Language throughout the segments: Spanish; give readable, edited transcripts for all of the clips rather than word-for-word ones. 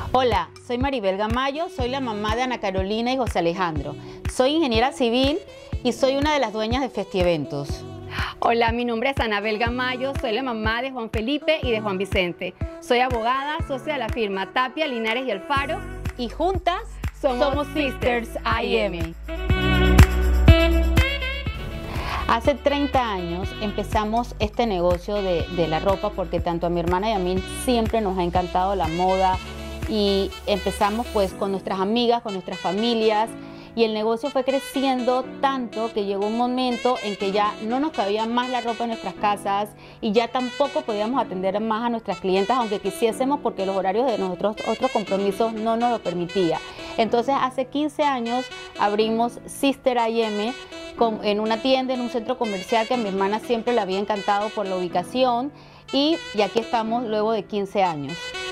Hola, soy Maribel Gamayo, soy la mamá de Ana Carolina y José Alejandro. Soy ingeniera civil y soy una de las dueñas de Festieventos. Hola, mi nombre es Anabel Gamayo, soy la mamá de Juan Felipe y de Juan Vicente. Soy abogada, socia de la firma Tapia, Linares y Alfaro Y juntas somos Sisters IM. Hace 30 años empezamos este negocio de la ropa porque tanto a mi hermana y a mí siempre nos ha encantado la moda y empezamos pues con nuestras amigas, con nuestras familias y el negocio fue creciendo tanto que llegó un momento en que ya no nos cabía más la ropa en nuestras casas y ya tampoco podíamos atender más a nuestras clientas aunque quisiésemos porque los horarios de nuestros otros compromisos no nos lo permitía. Entonces hace 15 años abrimos Sister IM en una tienda, en un centro comercial que a mi hermana siempre le había encantado por la ubicación y aquí estamos luego de 15 años.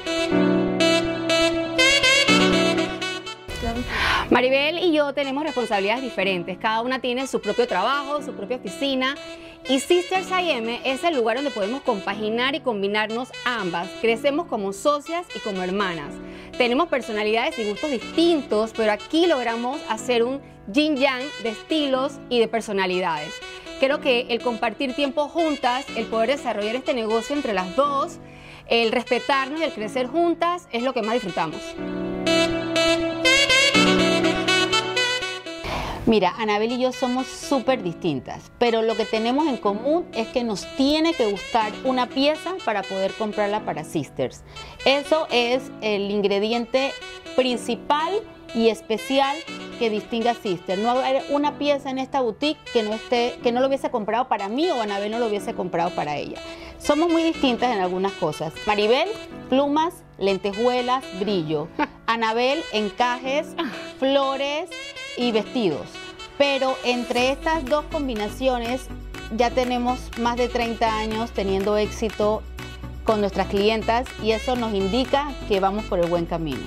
Maribel y yo tenemos responsabilidades diferentes, cada una tiene su propio trabajo, su propia oficina y Sisters IM es el lugar donde podemos compaginar y combinarnos ambas. Crecemos como socias y como hermanas. Tenemos personalidades y gustos distintos, pero aquí logramos hacer un yin-yang de estilos y de personalidades. Creo que el compartir tiempo juntas, el poder desarrollar este negocio entre las dos, el respetarnos y el crecer juntas es lo que más disfrutamos. Mira, Anabel y yo somos súper distintas, pero lo que tenemos en común es que nos tiene que gustar una pieza para poder comprarla para Sisters. Eso es el ingrediente principal y especial que distingue a Sisters. No hay una pieza en esta boutique que no lo hubiese comprado para mí o Anabel no lo hubiese comprado para ella. Somos muy distintas en algunas cosas. Maribel, plumas, lentejuelas, brillo. Anabel, encajes, flores y vestidos. Pero entre estas dos combinaciones ya tenemos más de 30 años teniendo éxito con nuestras clientas y eso nos indica que vamos por el buen camino.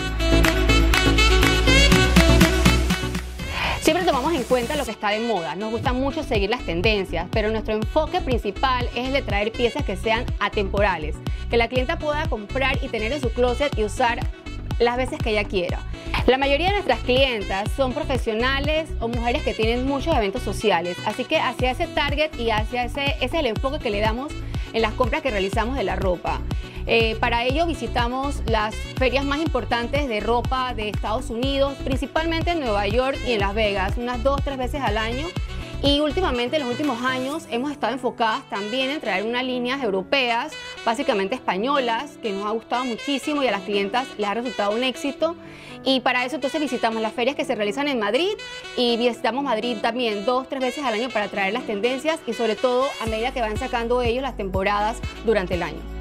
Siempre tomamos en cuenta lo que está de moda, nos gusta mucho seguir las tendencias, pero nuestro enfoque principal es el de traer piezas que sean atemporales, que la clienta pueda comprar y tener en su closet y usar las veces que ella quiera. La mayoría de nuestras clientas son profesionales o mujeres que tienen muchos eventos sociales, así que hacia ese target y hacia ese es el enfoque que le damos en las compras que realizamos de la ropa. Para ello visitamos las ferias más importantes de ropa de Estados Unidos, principalmente en Nueva York y en Las Vegas, unas 2 o 3 veces al año. Y últimamente, en los últimos años, hemos estado enfocadas también en traer unas líneas europeas, básicamente españolas, que nos ha gustado muchísimo y a las clientas les ha resultado un éxito. Y para eso entonces visitamos las ferias que se realizan en Madrid y visitamos Madrid también 2 o 3 veces al año para traer las tendencias y sobre todo a medida que van sacando ellos las temporadas durante el año.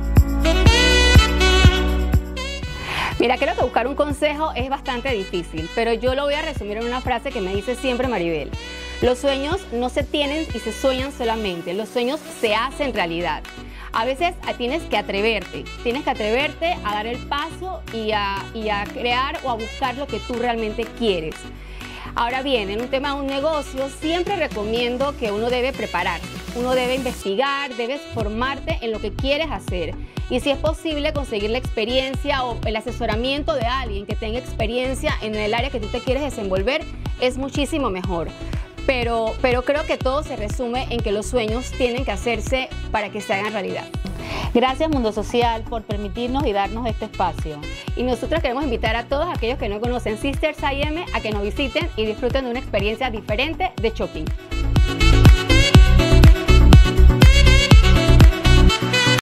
Mira, creo que buscar un consejo es bastante difícil, pero yo lo voy a resumir en una frase que me dice siempre Maribel. Los sueños no se tienen y se sueñan solamente, los sueños se hacen realidad. A veces tienes que atreverte a dar el paso y a crear o a buscar lo que tú realmente quieres. Ahora bien, en un tema de un negocio siempre recomiendo que uno debe prepararse, uno debe investigar, debes formarte en lo que quieres hacer y si es posible conseguir la experiencia o el asesoramiento de alguien que tenga experiencia en el área que tú te quieres desenvolver es muchísimo mejor. Pero creo que todo se resume en que los sueños tienen que hacerse para que se hagan realidad. Gracias Mundo Social por permitirnos y darnos este espacio. Y nosotros queremos invitar a todos aquellos que no conocen Sisters IM a que nos visiten y disfruten de una experiencia diferente de shopping.